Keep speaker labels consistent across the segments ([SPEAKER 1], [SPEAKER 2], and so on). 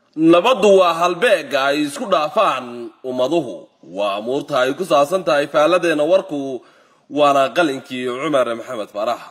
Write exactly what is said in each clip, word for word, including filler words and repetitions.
[SPEAKER 1] nabadu waa halbeega ay isku dhaafaan ummaduhu waa amuurta ay ku saabsan tahay faaladeena warku waana qalinkii Cumar Maxamed Farax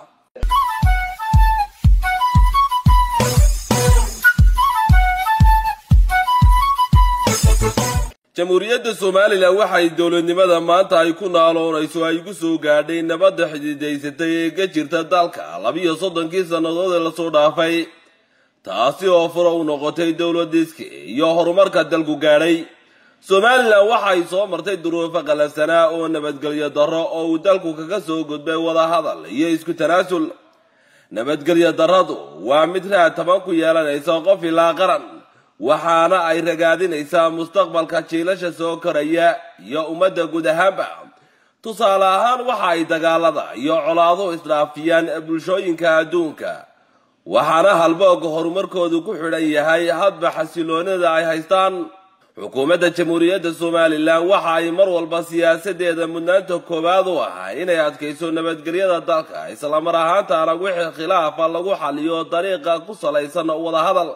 [SPEAKER 1] jamhuuriyadda Soomaaliland waxay dawladnimada maanta ay ku naaloonayso ay ugu soo gaadhay nabad xididaysatay ee ka jirta dalka laba iyo soddonkii sanadood ee la soo dhaafay taasi oo furo u noqotay dawladiiska iyo horumarka dalku gaadhay Soomaaliland waxay soo martay duruufo qalafsanaa oo nabadgelyo darro oo uu dalku kaga soo gudbay wada hadal iyo isku tanaasul nabadgelyo darradu waa mid raataban ku yeelanaysa qof ilaa qaran waxaana ay ragaadinaysaa mustaqbalka jiilasha soo koraya iyo ummadda guud ahaanba tusaale ahaan waxa ay dagaalada iyo colaado isdhaafiyaan bulshooyinka adduunka waxaana halbooga horumarkoodu ku xidhan yahay hadba xasiloonida ay haystaan xukuumadda jamhuuriyadda Soomaaliland waxa ay mar walba siyaasadeeda mudnaanta koowaad u ah inay adkayso nabadgelyada dalka isla mar ahaantaana wixii khilaaf lagu xaliyo dariiqa ku salaysan wada hadal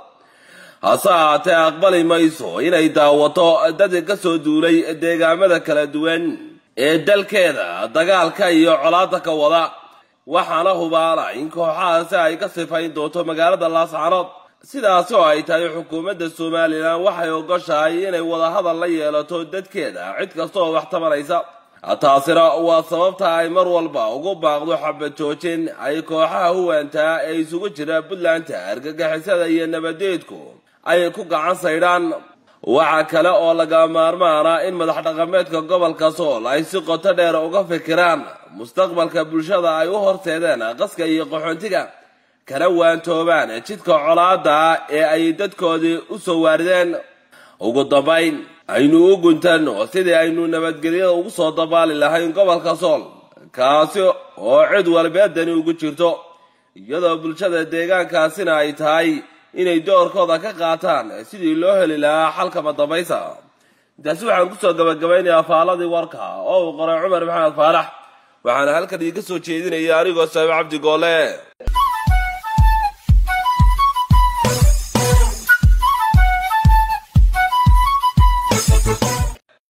[SPEAKER 1] hasaate aqbali mayso inay daawato dad ka soo duulay deegaamada kala duwan ee dalkeeda dagaalka iyo colaadda ka wada waxaana hubaala in kooxahaasi ay ka sifayn doonto magaalada Laascaanood sidaas oo ay tahay xukuumadda Soomaaliland waxay ogoshahay inay wada hadal la yeelato dadkeeda cid kasta oo wax tabanaysa taasina waa sababta ay mar walba ugu baaqdo xabad joojin ay kooxaha huwanta ee isugu jira Puntland argagixisada iyo nabadeedku ay ku gacan saydaan waxa kale oo laga maarmaana in madax dhaqameedka gobolka Sool ay si qoto dheer uga fikiraan mustaqbalka bulshada ay u horseedeen qaska iyo qaxoontiga kana waantoobaan jidka colaada ee ay dadkoodii u soo waarideen ugu dambayn aynu u guntano sidii aynu nabadgelyada ugu soo dabaali lahayn gobolka Sool kaasi oo cid walba dani ugu jirto iyadoo bulshada deegaankaasina ay tahay inay doorkooda ka qaataan sidii loo heli lahaa xalka madambaysa taasi waxaan ku soo gabagabaynayaa faaladii warka oo qoray Cumar Maxamed Farax waxaana halkan iga soo jeedinaya anigoo Saab Cabdi Goole